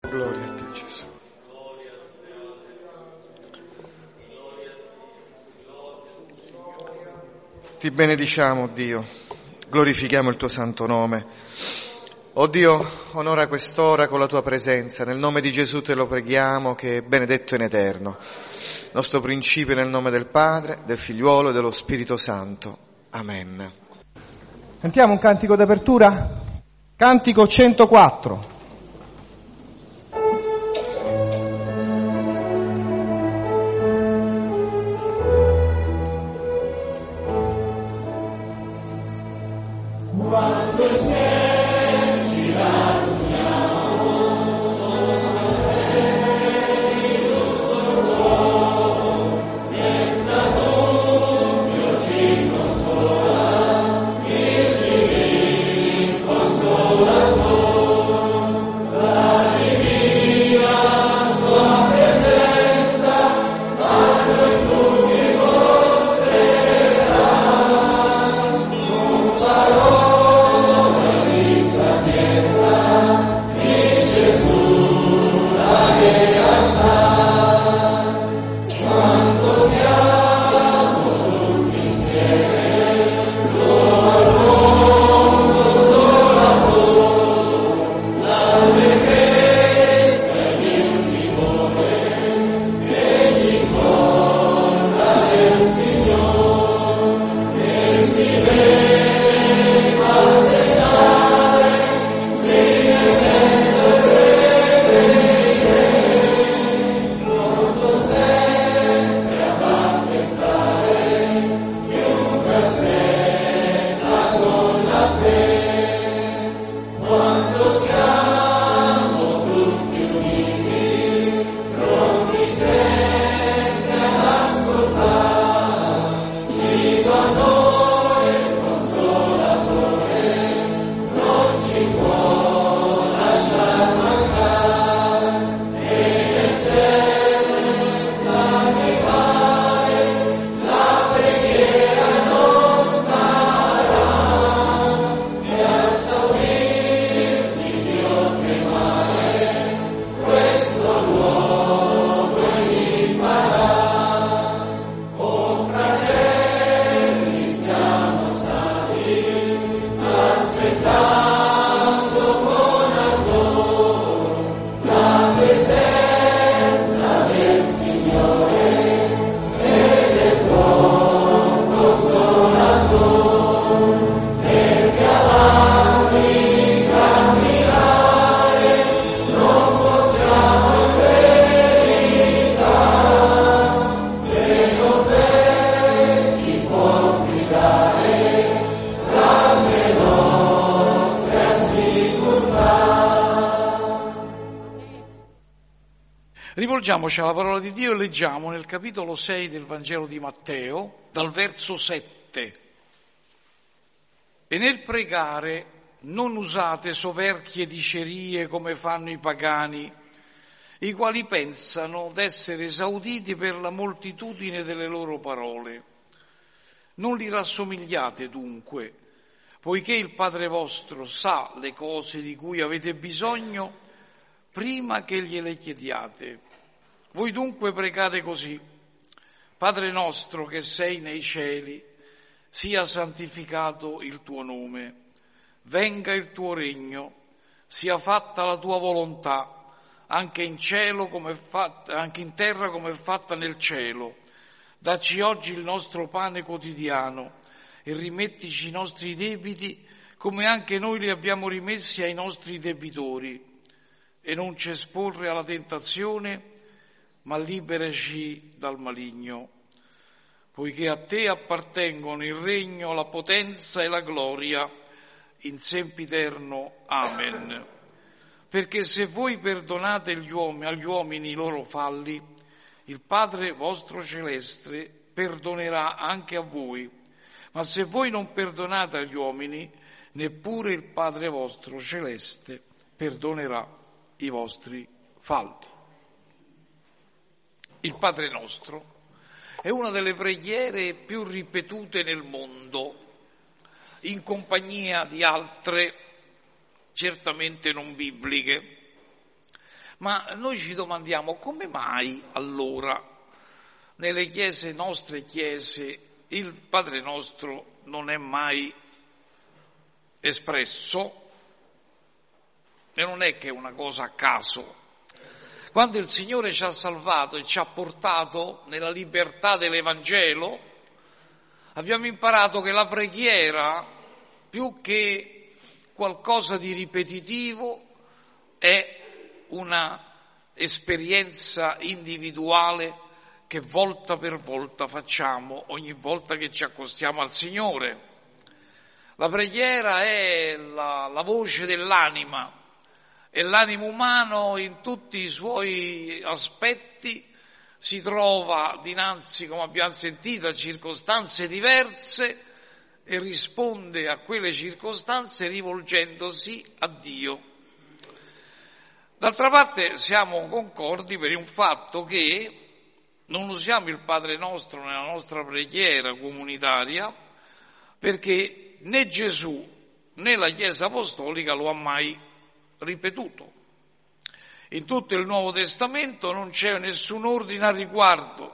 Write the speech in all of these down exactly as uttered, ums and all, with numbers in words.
Gloria a te, Gesù. Ti benediciamo, Dio, glorifichiamo il tuo santo nome. Oh Dio, onora quest'ora con la tua presenza, nel nome di Gesù te lo preghiamo, che è benedetto in eterno. Nostro principio nel nome del Padre, del Figliuolo e dello Spirito Santo. Amen. Cantiamo un cantico d'apertura? Cantico centoquattro. Rivolgiamoci alla parola di Dio e leggiamo nel capitolo sei del Vangelo di Matteo, dal verso sette. E nel pregare non usate soverchie dicerie come fanno i pagani, i quali pensano d'essere esauditi per la moltitudine delle loro parole. Non li rassomigliate dunque, poiché il Padre vostro sa le cose di cui avete bisogno prima che gliele chiediate. Voi dunque pregate così: Padre nostro che sei nei cieli, sia santificato il tuo nome, venga il tuo regno, sia fatta la tua volontà, anche in cielo come è fatta, anche in terra come è fatta nel cielo. Dacci oggi il nostro pane quotidiano e rimettici i nostri debiti come anche noi li abbiamo rimessi ai nostri debitori. E non ci esporre alla tentazione, ma liberaci dal maligno, poiché a te appartengono il regno, la potenza e la gloria in sempiterno. Amen. Perché se voi perdonate gli uomini, agli uomini i loro falli, il Padre vostro celeste perdonerà anche a voi. Ma se voi non perdonate agli uomini, neppure il Padre vostro celeste perdonerà i vostri falli. Il Padre nostro è una delle preghiere più ripetute nel mondo, in compagnia di altre certamente non bibliche, Ma noi ci domandiamo come mai allora nelle chiese, nostre chiese, il Padre Nostro non è mai espresso, e non è che è una cosa a caso. Quando il Signore ci ha salvato e ci ha portato nella libertà dell'Evangelo, abbiamo imparato che la preghiera, più che qualcosa di ripetitivo, è una esperienza individuale che volta per volta facciamo ogni volta che ci accostiamo al Signore. La preghiera è la, la voce dell'anima e l'animo umano in tutti i suoi aspetti si trova dinanzi, come abbiamo sentito, a circostanze diverse e risponde a quelle circostanze rivolgendosi a Dio. D'altra parte siamo concordi per un fatto che non usiamo il Padre Nostro nella nostra preghiera comunitaria perché né Gesù né la Chiesa Apostolica lo ha mai ripetuto. In tutto il Nuovo Testamento non c'è nessun ordine al riguardo.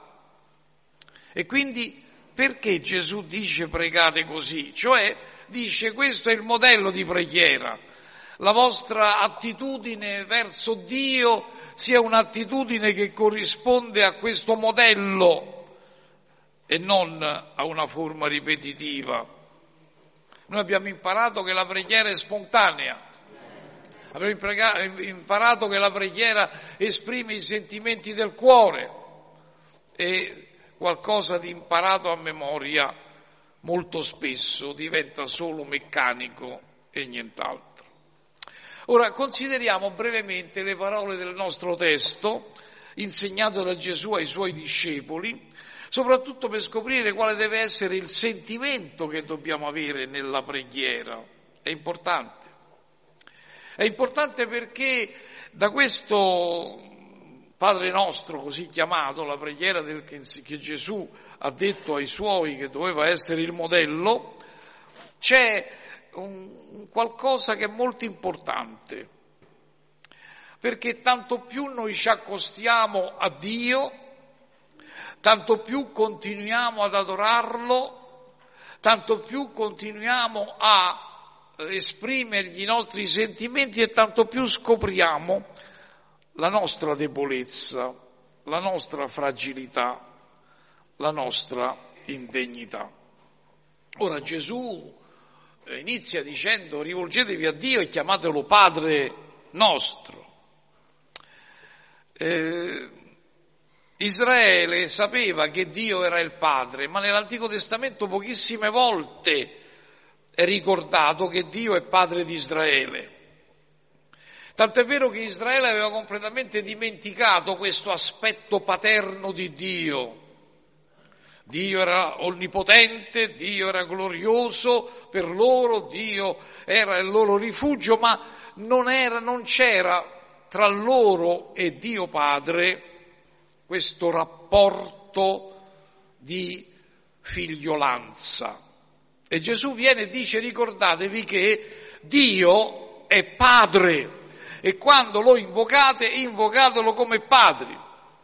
E quindi perché Gesù dice pregate così? Cioè dice questo è il modello di preghiera. La vostra attitudine verso Dio sia un'attitudine che corrisponde a questo modello e non a una forma ripetitiva. Noi abbiamo imparato che la preghiera è spontanea, abbiamo imparato che la preghiera esprime i sentimenti del cuore e qualcosa di imparato a memoria molto spesso diventa solo meccanico e nient'altro. Ora consideriamo brevemente le parole del nostro testo insegnato da Gesù ai suoi discepoli, soprattutto per scoprire quale deve essere il sentimento che dobbiamo avere nella preghiera. È importante. È importante perché da questo Padre Nostro così chiamato, la preghiera del, che Gesù ha detto ai suoi che doveva essere il modello, c'è un qualcosa che è molto importante, perché tanto più noi ci accostiamo a Dio, tanto più continuiamo ad adorarlo, tanto più continuiamo a esprimergli i nostri sentimenti e tanto più scopriamo la nostra debolezza, la nostra fragilità, la nostra indegnità. Ora Gesù inizia dicendo rivolgetevi a Dio e chiamatelo Padre nostro. Eh, Israele sapeva che Dio era il Padre, ma nell'Antico Testamento pochissime volte è ricordato che Dio è Padre di Israele. Tant'è vero che Israele aveva completamente dimenticato questo aspetto paterno di Dio. Dio era onnipotente, Dio era glorioso per loro, Dio era il loro rifugio, ma non era, non c'era tra loro e Dio Padre questo rapporto di figliolanza. E Gesù viene e dice ricordatevi che Dio è Padre e quando lo invocate, invocatelo come Padre.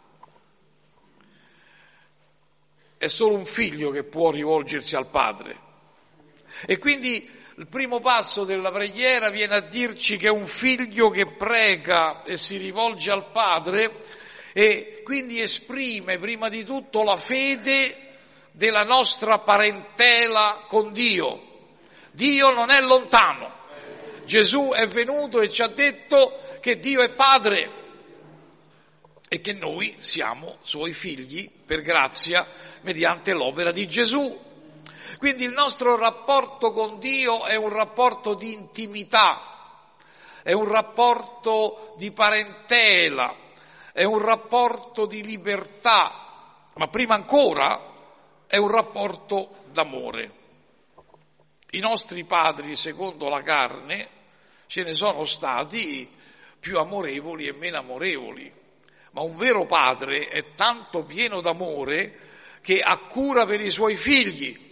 È solo un figlio che può rivolgersi al Padre. E quindi il primo passo della preghiera viene a dirci che è un figlio che prega e si rivolge al Padre e quindi esprime prima di tutto la fede della nostra parentela con Dio. Dio non è lontano. Gesù è venuto e ci ha detto che Dio è Padre e che noi siamo suoi figli per grazia mediante l'opera di Gesù. Quindi il nostro rapporto con Dio è un rapporto di intimità, è un rapporto di parentela, è un rapporto di libertà, ma prima ancora è un rapporto d'amore. I nostri padri, secondo la carne, ce ne sono stati più amorevoli e meno amorevoli. Ma un vero padre è tanto pieno d'amore che ha cura per i suoi figli.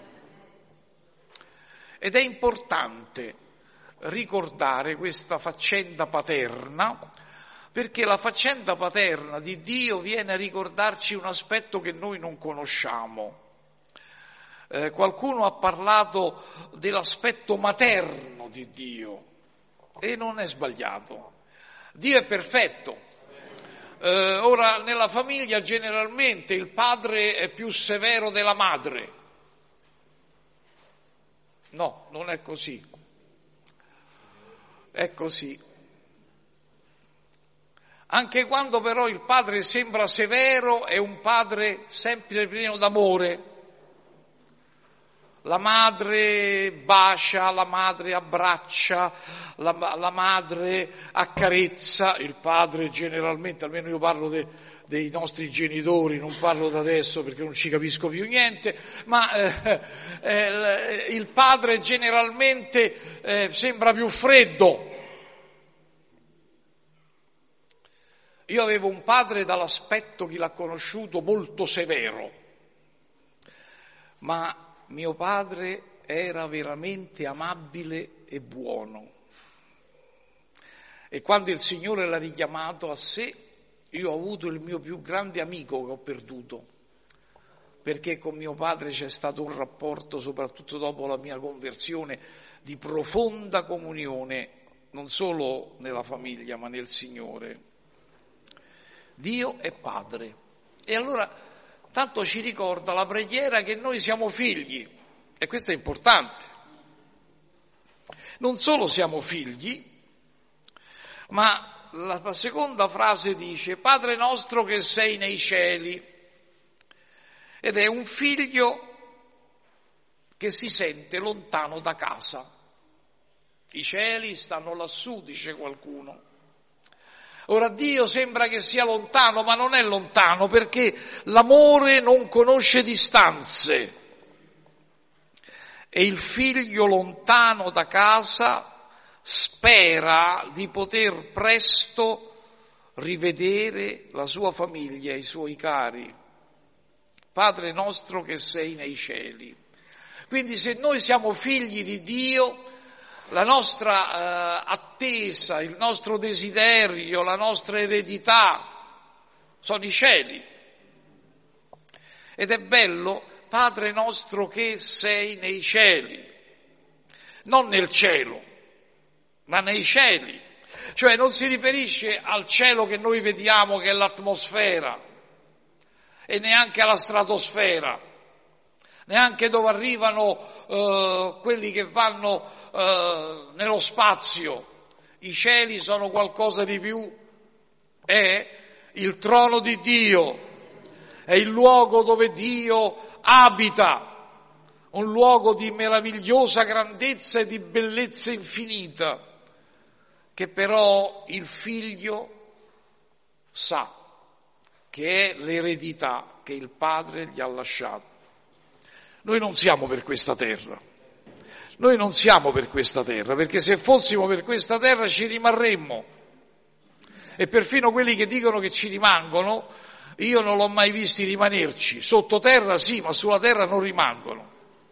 Ed è importante ricordare questa faccenda paterna perché la faccenda paterna di Dio viene a ricordarci un aspetto che noi non conosciamo. Eh, qualcuno ha parlato dell'aspetto materno di Dio e non è sbagliato. Dio è perfetto. Eh, ora, nella famiglia generalmente il padre è più severo della madre. No, non è così. È così. Anche quando però il padre sembra severo, è un padre sempre pieno d'amore. La madre bacia, la madre abbraccia, la, la madre accarezza, il padre generalmente, almeno io parlo de, dei nostri genitori, non parlo da adesso perché non ci capisco più niente, ma eh, eh, il padre generalmente eh, sembra più freddo. Io avevo un padre dall'aspetto, chi l'ha conosciuto, molto severo, ma mio padre era veramente amabile e buono. E quando il Signore l'ha richiamato a sé, io ho avuto il mio più grande amico che ho perduto, perché con mio padre c'è stato un rapporto, soprattutto dopo la mia conversione, di profonda comunione, non solo nella famiglia ma nel Signore. Dio è Padre. E allora tanto ci ricorda la preghiera che noi siamo figli, e questo è importante. Non solo siamo figli, ma la seconda frase dice Padre nostro che sei nei cieli, ed è un figlio che si sente lontano da casa. I cieli stanno lassù, dice qualcuno. Ora Dio sembra che sia lontano, ma non è lontano, perché l'amore non conosce distanze. E il figlio lontano da casa spera di poter presto rivedere la sua famiglia, i suoi cari. Padre nostro che sei nei cieli. Quindi se noi siamo figli di Dio, la nostra eh, attesa, il nostro desiderio, la nostra eredità sono i cieli. Ed è bello, Padre nostro che sei nei cieli, non nel cielo, ma nei cieli. Cioè non si riferisce al cielo che noi vediamo, che è l'atmosfera, e neanche alla stratosfera, neanche dove arrivano eh, quelli che vanno eh, nello spazio. I cieli sono qualcosa di più, è il trono di Dio, è il luogo dove Dio abita, un luogo di meravigliosa grandezza e di bellezza infinita, che però il figlio sa che è l'eredità che il padre gli ha lasciato. Noi non siamo per questa terra, noi non siamo per questa terra, perché se fossimo per questa terra ci rimarremmo. E perfino quelli che dicono che ci rimangono, io non l'ho mai visti rimanerci. Sottoterra sì, ma sulla terra non rimangono.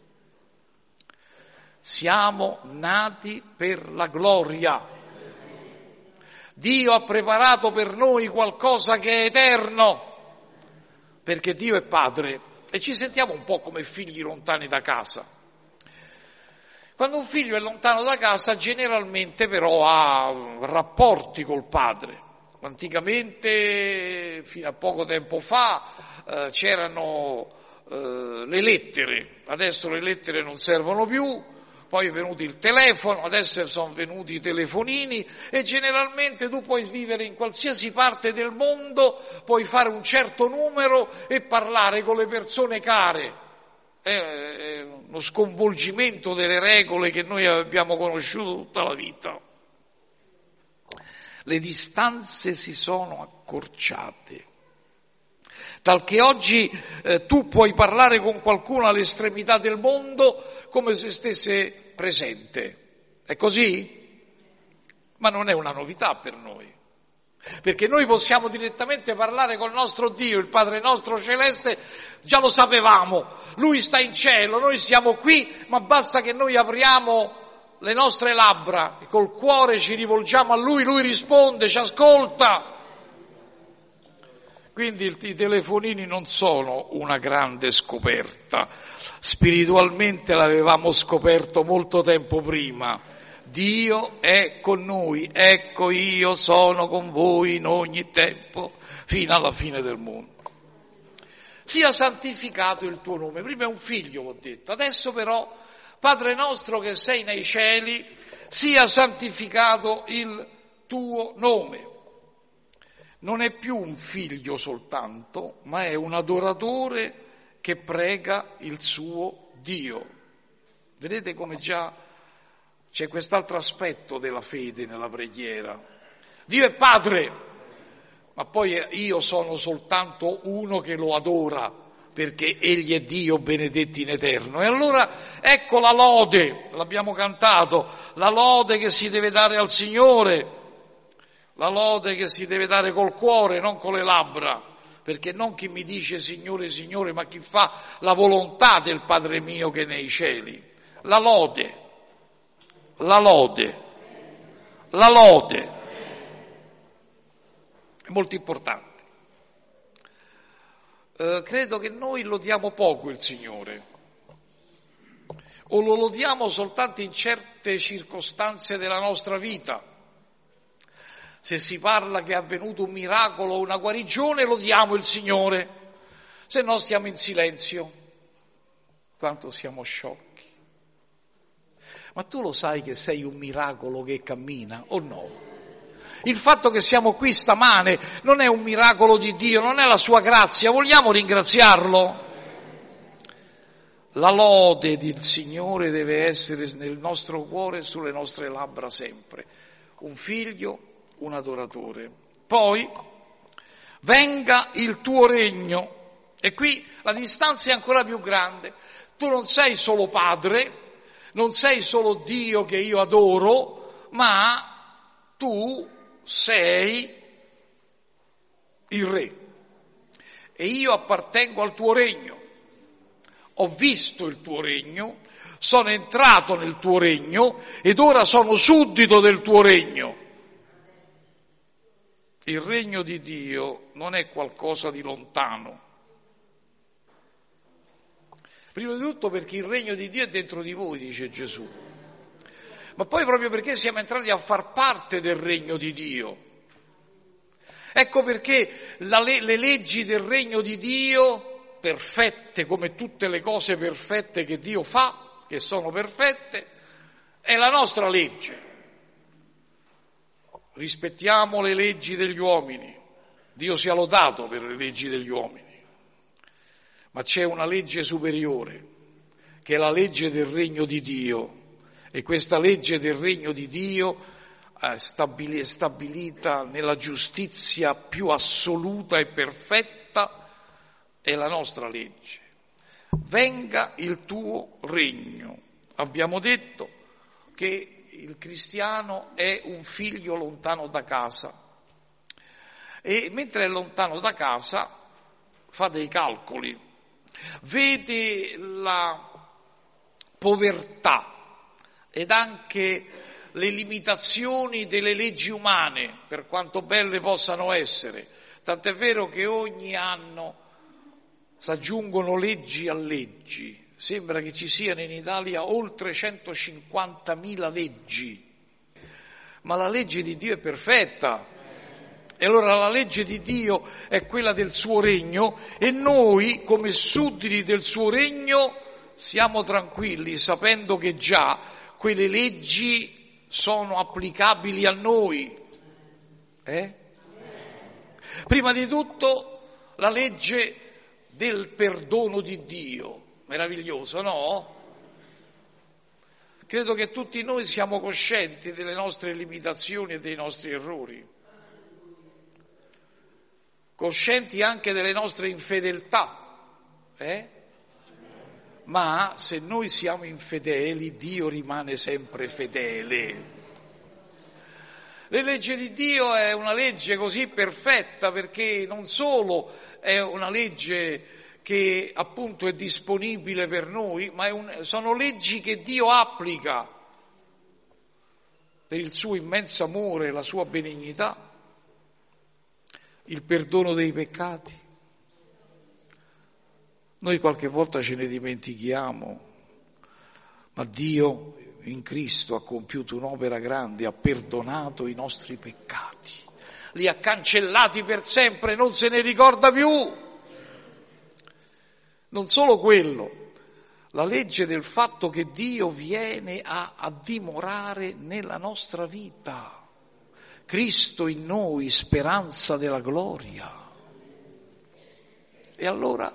Siamo nati per la gloria. Dio ha preparato per noi qualcosa che è eterno, perché Dio è Padre. E ci sentiamo un po' come figli lontani da casa. Quando un figlio è lontano da casa, generalmente però ha rapporti col padre. Anticamente, fino a poco tempo fa, eh, c'erano eh, le lettere. Adesso le lettere non servono più, poi è venuto il telefono, adesso sono venuti i telefonini e generalmente tu puoi vivere in qualsiasi parte del mondo, puoi fare un certo numero e parlare con le persone care. È uno sconvolgimento delle regole che noi abbiamo conosciuto tutta la vita. Le distanze si sono accorciate, talché oggi eh, tu puoi parlare con qualcuno all'estremità del mondo come se stesse presente. È così? Ma non è una novità per noi, perché noi possiamo direttamente parlare col nostro Dio, il Padre nostro celeste, già lo sapevamo, Lui sta in cielo, noi siamo qui, ma basta che noi apriamo le nostre labbra e col cuore ci rivolgiamo a Lui, Lui risponde, ci ascolta. Quindi i telefonini non sono una grande scoperta, spiritualmente l'avevamo scoperto molto tempo prima. Dio è con noi, ecco io sono con voi in ogni tempo, fino alla fine del mondo. Sia santificato il tuo nome. Prima è un figlio, ho detto, adesso però, Padre nostro che sei nei cieli, sia santificato il tuo nome. Non è più un figlio soltanto, ma è un adoratore che prega il suo Dio. Vedete come già c'è quest'altro aspetto della fede nella preghiera. Dio è Padre, ma poi io sono soltanto uno che lo adora, perché Egli è Dio benedetti in eterno. E allora ecco la lode, l'abbiamo cantato, la lode che si deve dare al Signore, la lode che si deve dare col cuore, non con le labbra, perché non chi mi dice Signore, Signore, ma chi fa la volontà del Padre mio che è nei cieli. La lode, la lode, la lode, è molto importante. Eh, credo che noi lodiamo poco il Signore, o lo lodiamo soltanto in certe circostanze della nostra vita. Se si parla che è avvenuto un miracolo o una guarigione, lodiamo il Signore, se no stiamo in silenzio. Quanto siamo sciocchi. Ma tu lo sai che sei un miracolo che cammina o no? Il fatto che siamo qui stamane non è un miracolo di Dio, non è la sua grazia, vogliamo ringraziarlo? La lode del Signore deve essere nel nostro cuore e sulle nostre labbra sempre. Un figlio, un adoratore. Poi, venga il tuo regno. E qui la distanza è ancora più grande. Tu non sei solo Padre, non sei solo Dio che io adoro, ma tu sei il Re. E io appartengo al tuo regno. Ho visto il tuo regno, sono entrato nel tuo regno ed ora sono suddito del tuo regno. Il regno di Dio non è qualcosa di lontano. Prima di tutto perché il regno di Dio è dentro di voi, dice Gesù. Ma poi proprio perché siamo entrati a far parte del regno di Dio. Ecco perché la, le leggi del regno di Dio, perfette come tutte le cose perfette che Dio fa, che sono perfette, è la nostra legge. Rispettiamo le leggi degli uomini, Dio sia lodato per le leggi degli uomini, ma c'è una legge superiore, che è la legge del regno di Dio, e questa legge del regno di Dio è stabilita nella giustizia più assoluta e perfetta, è la nostra legge. Venga il tuo regno. Abbiamo detto che il cristiano è un figlio lontano da casa e mentre è lontano da casa fa dei calcoli, vede la povertà ed anche le limitazioni delle leggi umane, per quanto belle possano essere, tant'è vero che ogni anno si aggiungono leggi a leggi. Sembra che ci siano in Italia oltre centocinquantamila leggi, ma la legge di Dio è perfetta. E allora la legge di Dio è quella del suo regno e noi, come sudditi del suo regno, siamo tranquilli sapendo che già quelle leggi sono applicabili a noi. Eh? Prima di tutto la legge del perdono di Dio. Meraviglioso, no? Credo che tutti noi siamo coscienti delle nostre limitazioni e dei nostri errori, coscienti anche delle nostre infedeltà, eh? Ma se noi siamo infedeli, Dio rimane sempre fedele. La legge di Dio è una legge così perfetta perché non solo è una legge che appunto è disponibile per noi, ma è un, sono leggi che Dio applica per il suo immenso amore e la sua benignità. il perdono dei peccati. Noi qualche volta ce ne dimentichiamo, ma Dio in Cristo ha compiuto un'opera grande, ha perdonato i nostri peccati, li ha cancellati per sempre, non se ne ricorda più. Non solo quello, la legge del fatto che Dio viene a, a dimorare nella nostra vita. Cristo in noi, speranza della gloria. E allora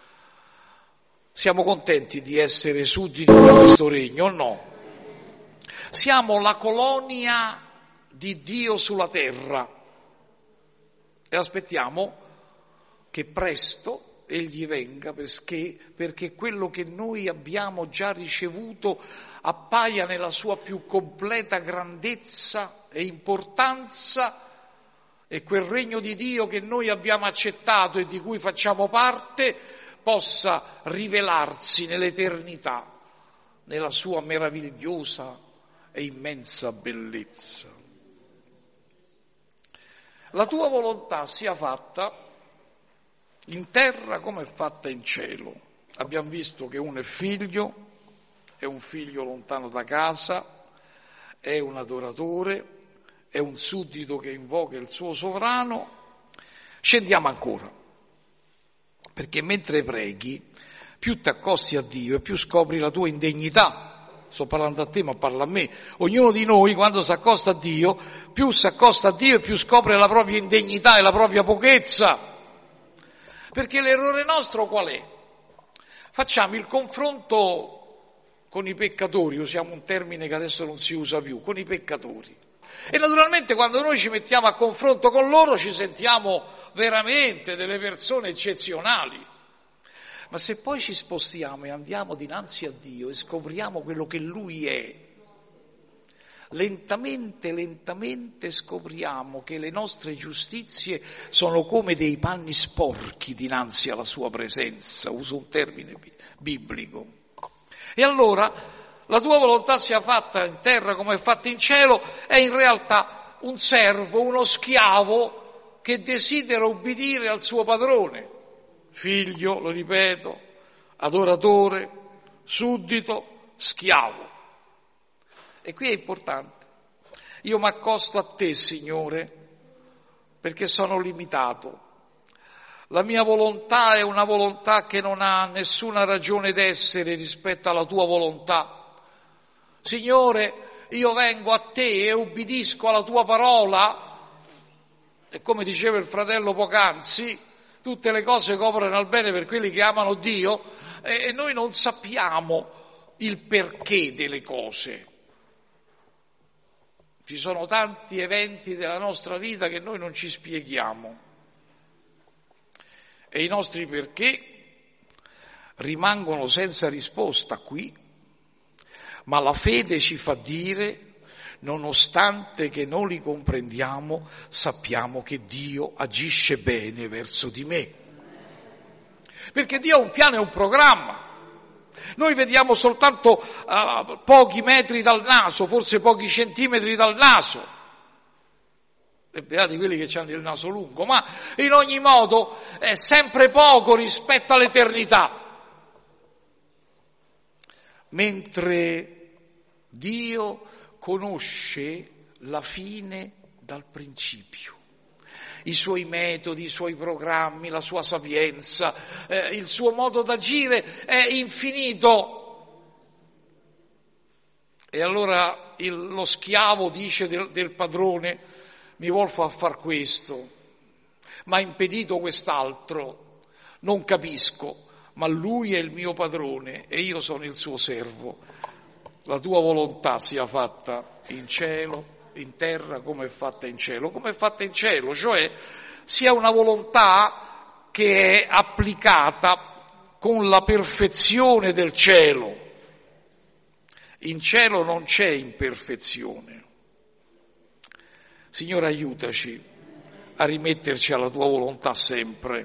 siamo contenti di essere sudditi di questo regno, o no? Siamo la colonia di Dio sulla terra e aspettiamo che presto Egli venga perché, perché quello che noi abbiamo già ricevuto appaia nella sua più completa grandezza e importanza, e quel regno di Dio che noi abbiamo accettato e di cui facciamo parte possa rivelarsi nell'eternità, nella sua meravigliosa e immensa bellezza. La tua volontà sia fatta in terra come è fatta in cielo. Abbiamo visto che uno è figlio, è un figlio lontano da casa, è un adoratore, è un suddito che invoca il suo sovrano. Scendiamo ancora, perché mentre preghi, più ti accosti a Dio e più scopri la tua indegnità. Sto parlando a te, ma parla a me. Ognuno di noi, quando si accosta a Dio, più si accosta a Dio e più scopre la propria indegnità e la propria pochezza. Perché l'errore nostro qual è? Facciamo il confronto con i peccatori, usiamo un termine che adesso non si usa più, con i peccatori. E naturalmente quando noi ci mettiamo a confronto con loro ci sentiamo veramente delle persone eccezionali. Ma se poi ci spostiamo e andiamo dinanzi a Dio e scopriamo quello che Lui è, lentamente, lentamente scopriamo che le nostre giustizie sono come dei panni sporchi dinanzi alla Sua presenza, uso un termine biblico. E allora la tua volontà sia fatta in terra come è fatta in cielo è in realtà un servo, uno schiavo che desidera ubbidire al suo padrone. Figlio, lo ripeto, adoratore, suddito, schiavo. E qui è importante. Io mi accosto a te, Signore, perché sono limitato. La mia volontà è una volontà che non ha nessuna ragione d'essere rispetto alla tua volontà. Signore, io vengo a te e ubbidisco alla tua parola, e come diceva il fratello poc'anzi, tutte le cose coprono al bene per quelli che amano Dio, e noi non sappiamo il perché delle cose. Ci sono tanti eventi della nostra vita che noi non ci spieghiamo e i nostri perché rimangono senza risposta qui, ma la fede ci fa dire, nonostante che non li comprendiamo, sappiamo che Dio agisce bene verso di me. Perché Dio ha un piano e un programma. Noi vediamo soltanto uh, pochi metri dal naso, forse pochi centimetri dal naso. E beati quelli che hanno il naso lungo, ma in ogni modo è sempre poco rispetto all'eternità. Mentre Dio conosce la fine dal principio, i suoi metodi, i suoi programmi, la sua sapienza, eh, il suo modo d'agire è infinito. E allora il, lo schiavo dice del, del padrone: mi vuol far far questo, ma ha impedito quest'altro, non capisco, ma lui è il mio padrone e io sono il suo servo. La tua volontà sia fatta in cielo, in terra come è fatta in cielo, come è fatta in cielo, cioè sia una volontà che è applicata con la perfezione del cielo. In cielo non c'è imperfezione. Signore, aiutaci a rimetterci alla tua volontà sempre.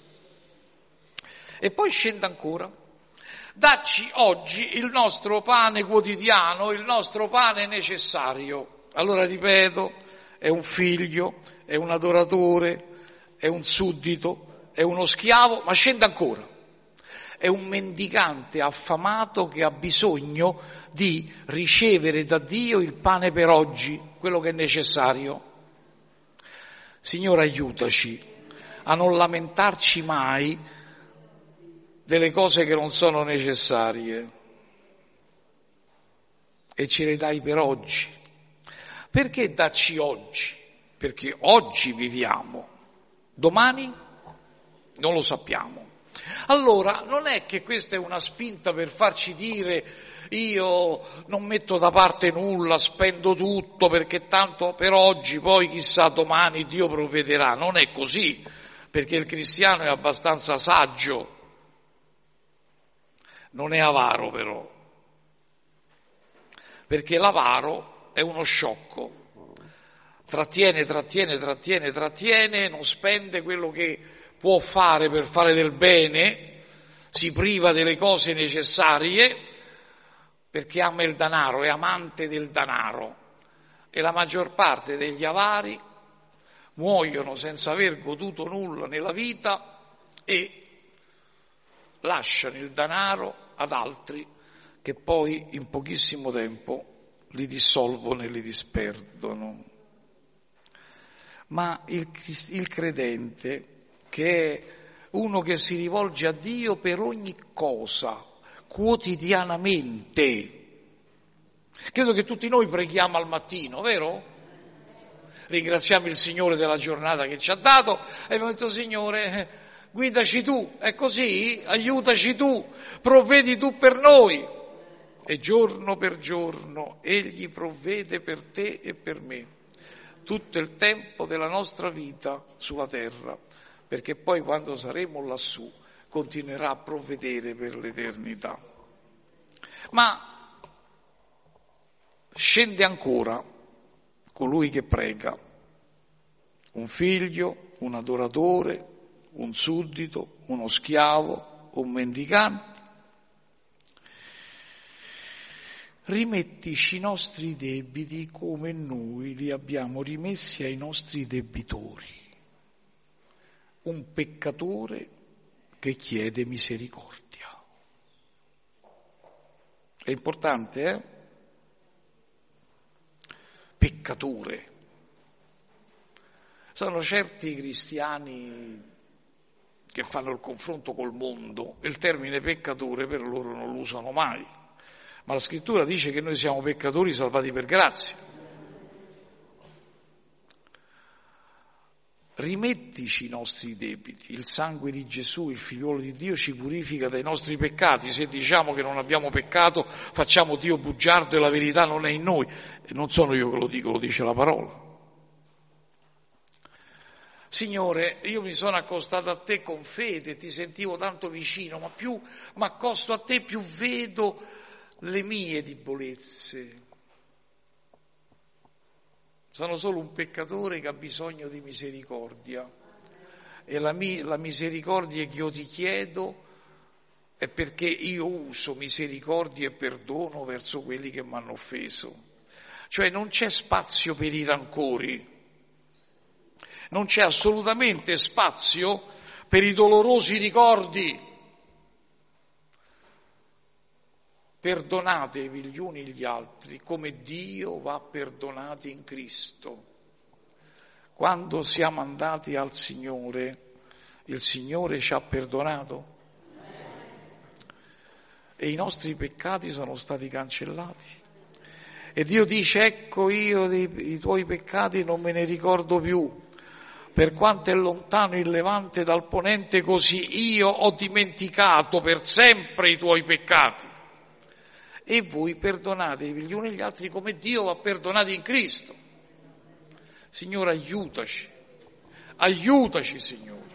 E poi scenda ancora. Dacci oggi il nostro pane quotidiano, il nostro pane necessario. Allora ripeto, è un figlio, è un adoratore, è un suddito, è uno schiavo, ma scende ancora. È un mendicante affamato che ha bisogno di ricevere da Dio il pane per oggi, quello che è necessario. Signore, aiutaci a non lamentarci mai delle cose che non sono necessarie e ce le dai per oggi. Perché dacci oggi? Perché oggi viviamo, domani non lo sappiamo. Allora, non è che questa è una spinta per farci dire io non metto da parte nulla, spendo tutto perché tanto per oggi, poi chissà domani Dio provvederà. Non è così, perché il cristiano è abbastanza saggio, non è avaro però, perché l'avaro è uno sciocco, trattiene, trattiene, trattiene, trattiene, non spende quello che può fare per fare del bene, si priva delle cose necessarie perché ama il denaro, è amante del denaro, e la maggior parte degli avari muoiono senza aver goduto nulla nella vita e lasciano il denaro ad altri che poi in pochissimo tempo li dissolvono e li disperdono. Ma il, il credente, che è uno che si rivolge a Dio per ogni cosa, quotidianamente. Credo che tutti noi preghiamo al mattino, vero? Ringraziamo il Signore della giornata che ci ha dato e abbiamo detto: Signore, guidaci tu, è così? Aiutaci tu, provvedi tu per noi. E giorno per giorno Egli provvede per te e per me, tutto il tempo della nostra vita sulla terra, perché poi quando saremo lassù continuerà a provvedere per l'eternità. Ma scende ancora colui che prega, un figlio, un adoratore, un suddito, uno schiavo, un mendicante. Rimettici i nostri debiti come noi li abbiamo rimessi ai nostri debitori. Un peccatore che chiede misericordia. È importante, eh? Peccatore. Sono certi cristiani che fanno il confronto col mondo e il termine peccatore per loro non lo usano mai. Ma la Scrittura dice che noi siamo peccatori salvati per grazia. Rimettici i nostri debiti, il sangue di Gesù, il figliuolo di Dio, ci purifica dai nostri peccati. Se diciamo che non abbiamo peccato, facciamo Dio bugiardo e la verità non è in noi. E non sono io che lo dico, lo dice la parola. Signore, io mi sono accostato a te con fede, ti sentivo tanto vicino, ma più mi accosto a te, più vedo le mie debolezze. Sono solo un peccatore che ha bisogno di misericordia e la, mi, la misericordia che io ti chiedo è perché io uso misericordia e perdono verso quelli che mi hanno offeso. Cioè non c'è spazio per i rancori, non c'è assolutamente spazio per i dolorosi ricordi. Perdonatevi gli uni gli altri come Dio va perdonati in Cristo. Quando siamo andati al Signore, il Signore ci ha perdonato e i nostri peccati sono stati cancellati. E Dio dice: ecco, io dei, i tuoi peccati non me ne ricordo più. Per quanto è lontano il Levante dal Ponente, così io ho dimenticato per sempre i tuoi peccati. E voi perdonatevi gli uni gli altri come Dio va perdonati in Cristo. Signore, aiutaci, aiutaci, Signore.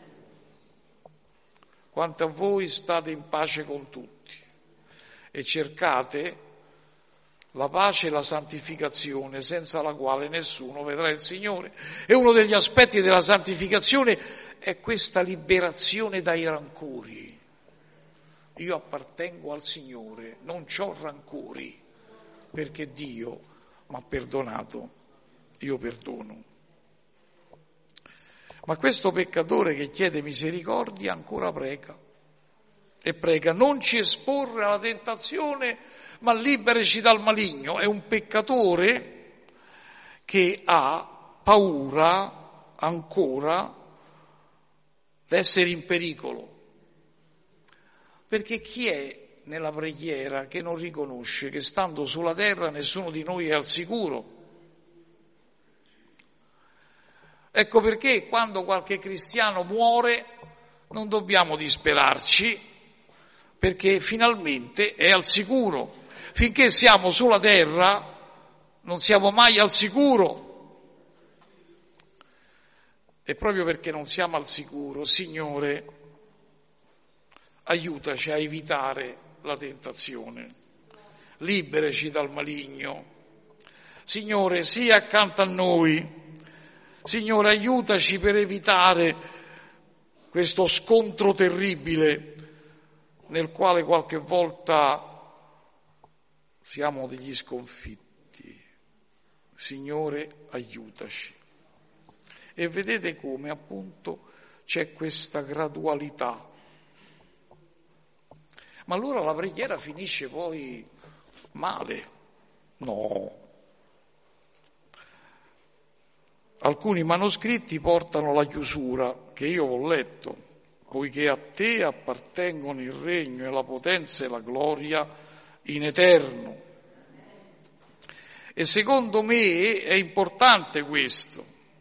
Quanto a voi, state in pace con tutti e cercate la pace e la santificazione, senza la quale nessuno vedrà il Signore. E uno degli aspetti della santificazione è questa liberazione dai rancori. Io appartengo al Signore, non c'ho rancori, perché Dio mi ha perdonato, io perdono. Ma questo peccatore che chiede misericordia ancora prega. E prega, non ci esporre alla tentazione, ma liberaci dal maligno. È un peccatore che ha paura ancora di essere in pericolo. Perché chi è nella preghiera che non riconosce che stando sulla terra nessuno di noi è al sicuro? Ecco perché quando qualche cristiano muore non dobbiamo disperarci, perché finalmente è al sicuro. Finché siamo sulla terra non siamo mai al sicuro. E proprio perché non siamo al sicuro, Signore, aiutaci a evitare la tentazione, liberaci dal maligno. Signore, sii accanto a noi. Signore, aiutaci per evitare questo scontro terribile nel quale qualche volta siamo degli sconfitti. Signore, aiutaci. E vedete come appunto c'è questa gradualità. Ma allora la preghiera finisce poi male? No. Alcuni manoscritti portano la chiusura, che io ho letto, poiché a te appartengono il regno e la potenza e la gloria in eterno. E secondo me è importante questo,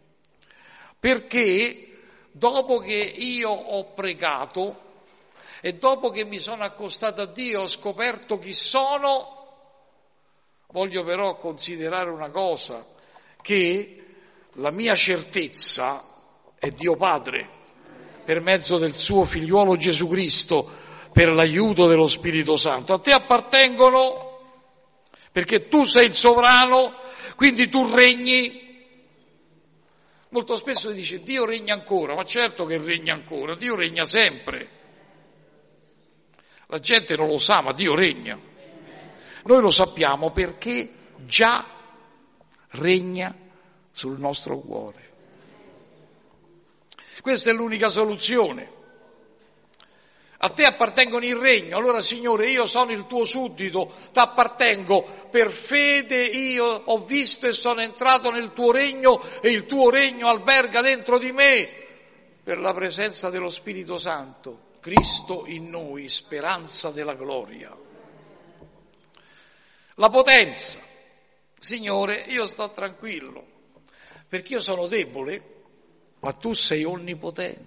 perché dopo che io ho pregato e dopo che mi sono accostato a Dio, ho scoperto chi sono, voglio però considerare una cosa, che la mia certezza è Dio Padre, per mezzo del suo figliuolo Gesù Cristo, per l'aiuto dello Spirito Santo. A te appartengono, perché tu sei il sovrano, quindi tu regni. Molto spesso si dice Dio regna ancora, ma certo che regna ancora, Dio regna sempre. La gente non lo sa, ma Dio regna. Noi lo sappiamo perché già regna sul nostro cuore. Questa è l'unica soluzione. A te appartengono il regno, allora Signore io sono il tuo suddito, ti appartengo, per fede io ho visto e sono entrato nel tuo regno e il tuo regno alberga dentro di me per la presenza dello Spirito Santo. Cristo in noi, speranza della gloria. La potenza. Signore, io sto tranquillo, perché io sono debole, ma tu sei onnipotente.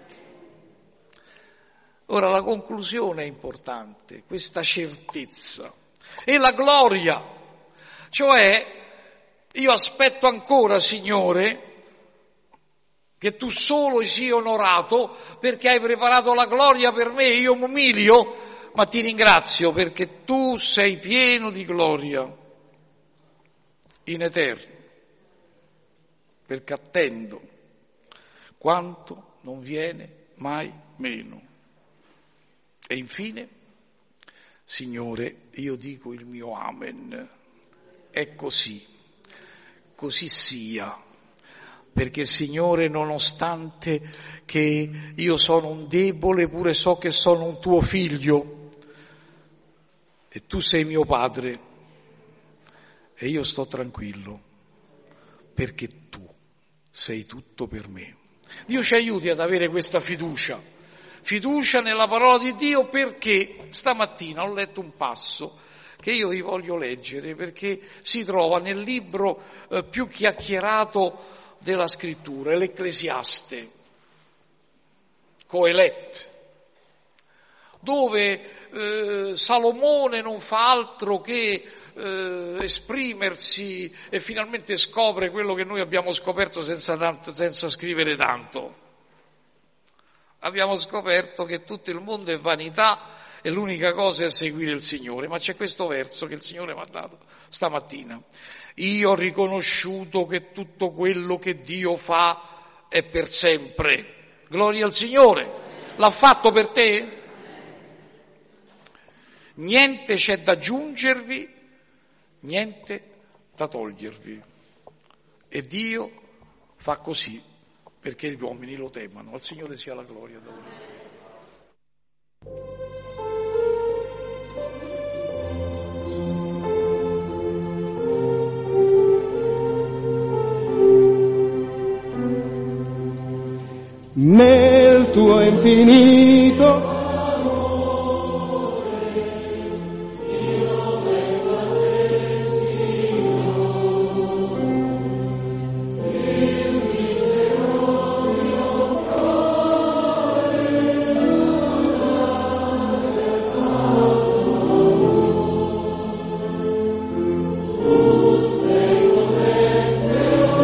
Ora la conclusione è importante, questa certezza. E la gloria, cioè io aspetto ancora, Signore, che tu solo sia onorato perché hai preparato la gloria per me, io mi umilio, ma ti ringrazio perché tu sei pieno di gloria in eterno, perché attendo quanto non viene mai meno. E infine, Signore, io dico il mio amen, è così, così sia. Perché Signore, nonostante che io sono un debole, pure so che sono un tuo figlio e tu sei mio padre e io sto tranquillo perché tu sei tutto per me. Dio ci aiuti ad avere questa fiducia, fiducia nella parola di Dio, perché stamattina ho letto un passo che io vi voglio leggere perché si trova nel libro eh, più chiacchierato della scrittura, l'Ecclesiaste, Coelet, dove eh, Salomone non fa altro che eh, esprimersi e finalmente scopre quello che noi abbiamo scoperto senza, tanto, senza scrivere tanto. Abbiamo scoperto che tutto il mondo è vanità e l'unica cosa è seguire il Signore, ma c'è questo verso che il Signore mi ha dato stamattina. Io ho riconosciuto che tutto quello che Dio fa è per sempre. Gloria al Signore. L'ha fatto per te? Niente c'è da aggiungervi, niente da togliervi. E Dio fa così perché gli uomini lo temano. Al Signore sia la gloria da ora. Nel tuo infinito amore io vengo a te, Signore, il misericordioso cuore tu sei potente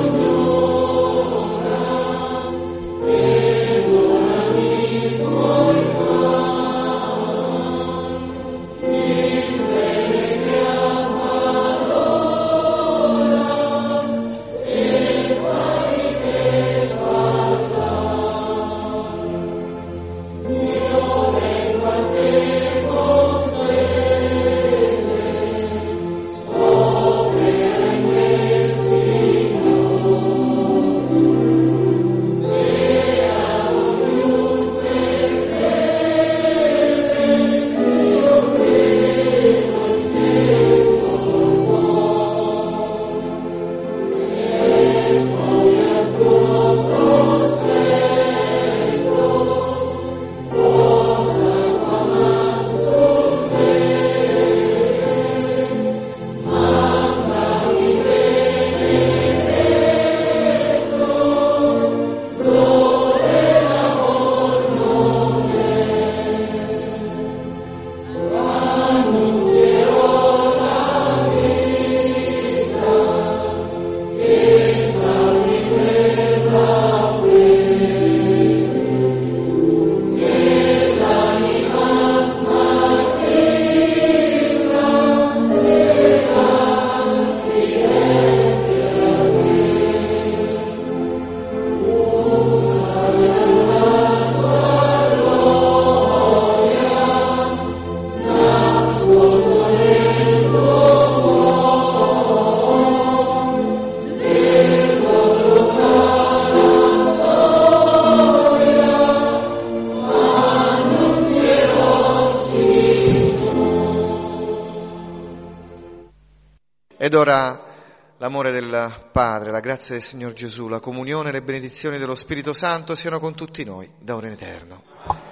Ed ora l'amore del Padre, la grazia del Signor Gesù, la comunione e le benedizioni dello Spirito Santo siano con tutti noi, da ora in eterno.